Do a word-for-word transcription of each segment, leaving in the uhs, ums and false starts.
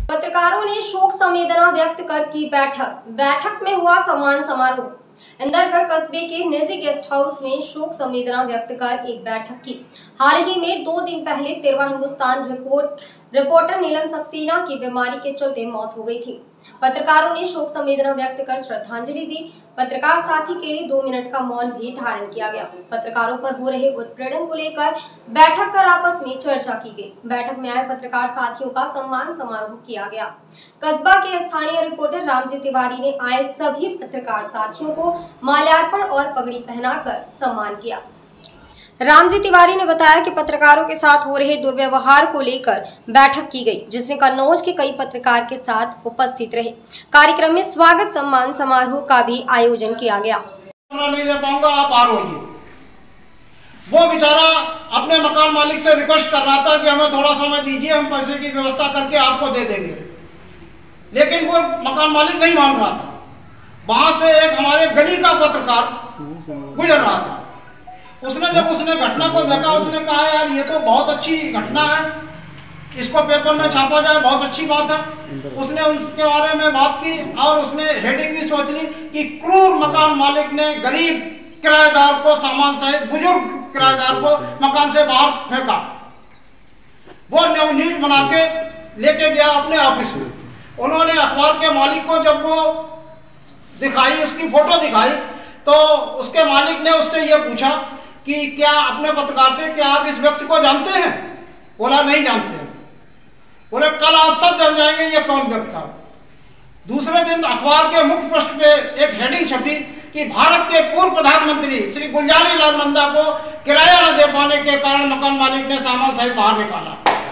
पत्रकारों ने शोक संवेदना व्यक्त कर की बैठक बैठक में हुआ सम्मान समारोह। इंदरगढ़ कस्बे के निजी गेस्ट हाउस में शोक संवेदना व्यक्त कर एक बैठक की। हाल ही में दो दिन पहले तिरवा हिंदुस्तान रिपोर्ट रिपोर्टर नीलम सक्सेना की बीमारी के चलते मौत हो गई थी। पत्रकारों ने शोक संवेदना व्यक्त कर श्रद्धांजलि दी। पत्रकार साथी के लिए दो मिनट का मौन भी धारण किया गया। पत्रकारों पर हो रहे उत्पीड़न को लेकर बैठक कर आपस में चर्चा की गई। बैठक में आए पत्रकार साथियों का सम्मान समारोह किया गया। कस्बा के स्थानीय रिपोर्टर रामजी तिवारी ने आए सभी पत्रकार साथियों को माल्यार्पण और पगड़ी पहनाकर सम्मान किया। रामजी तिवारी ने बताया कि पत्रकारों के साथ हो रहे दुर्व्यवहार को लेकर बैठक की गई, जिसमें कन्नौज के कई पत्रकार के साथ उपस्थित रहे। कार्यक्रम में स्वागत सम्मान समारोह का भी आयोजन किया गया। नहीं दे पाऊंगा, आप आ रही। वो बेचारा अपने मकान मालिक से रिक्वेस्ट कर रहा था कि हमें थोड़ा समय दीजिए, हम पैसे की व्यवस्था करके आपको दे देंगे, लेकिन वो मकान मालिक नहीं मान रहा था। वहां से एक हमारे गली का पत्रकार गुजर रहा था। उसने जब उसने घटना को देखा, उसने कहा यार ये तो बहुत अच्छी घटना है, इसको पेपर में छापा जाए, बहुत अच्छी बात है। उसने उसके बारे में बात की और उसने हेडिंग भी सोच ली कि क्रूर मकान मालिक ने गरीब किराएदार को, सामान सहित बुजुर्ग किराएदार को मकान से बाहर फेंका। वो न्यूज बना के लेके गया अपने ऑफिस में। उन्होंने अखबार के मालिक को जब वो दिखाई, उसकी फोटो दिखाई, तो उसके मालिक ने उससे ये पूछा कि क्या अपने पत्रकार से, क्या आप इस व्यक्ति को जानते हैं? बोला नहीं जानते हैं। बोले कल आप सब जान जाएंगे ये कौन व्यक्ति था। दूसरे दिन अखबार के मुख्य पृष्ठ पे एक हेडिंग छपी कि भारत के पूर्व प्रधानमंत्री श्री गुलजारी लाल नंदा को किराया न दे पाने के कारण मकान मालिक ने सामान सहित बाहर निकाला।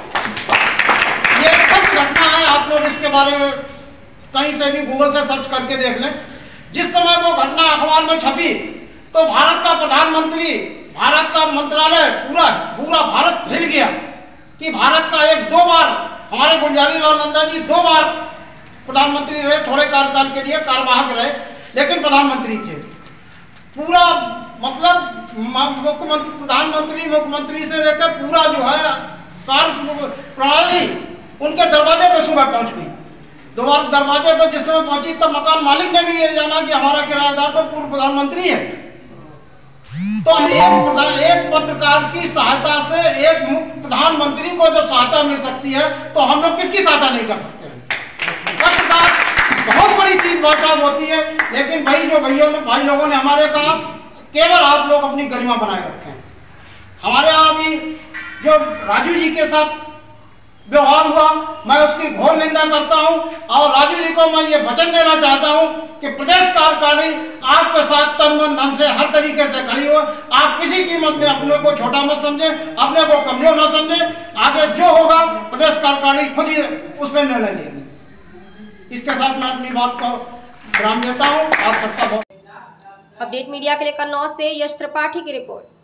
ये सत्य घटना है, आप लोग इसके बारे में कहीं से भी गूगल से सर्च करके देख लें। जिस समय वो घटना अखबार में छपी तो भारत का प्रधानमंत्री, भारत का मंत्रालय, पूरा पूरा भारत हिल गया कि भारत का एक दो बार हमारे गुलजारी लाल नंदा जी दो बार प्रधानमंत्री रहे, थोड़े कार्यकाल के लिए कार्यवाहक रहे, लेकिन प्रधानमंत्री थे। पूरा मतलब मुख्यमंत्री, प्रधानमंत्री, मुख्यमंत्री से लेकर पूरा जो है कार्य प्रणाली उनके दरवाजे पे सुबह पहुंच गई। दोबारा दरवाजे पे जिस समय पहुंची तब मकान मालिक ने भी ये जाना कि हमारा किराएदार तो पूर्व प्रधानमंत्री है। तो एक, एक पत्रकार की सहायता से एक प्रधानमंत्री को जब सहायता मिल सकती है तो हम लोग किसकी सहायता नहीं कर सकते हैं। पत्रकार बहुत बड़ी चीज बात होती है, लेकिन भाई जो भाइयों ने भाई लोगों ने हमारे कहा केवल आप लोग अपनी गरिमा बनाए रखें। हमारे यहाँ भी जो राजू जी के साथ व्यवहार हुआ, मैं उसकी घोर निंदा करता हूं और राजू जी को मैं ये वचन देना चाहता हूं कि प्रदेश कार्यकारिणी आपके साथ तन मन धन से हर तरीके से खड़ी हो। आप किसी कीमत में अपने को छोटा मत समझें, अपने को कमजोर न समझें। आगे जो होगा प्रदेश कार्यकारिणी खुद ही उस पर निर्णय लेगी। इसके साथ मैं अपनी बात को विराम देता हूँ। आप सबका बहुत। अपडेट मीडिया के लिए कन्नौज से यश त्रिपाठी की रिपोर्ट।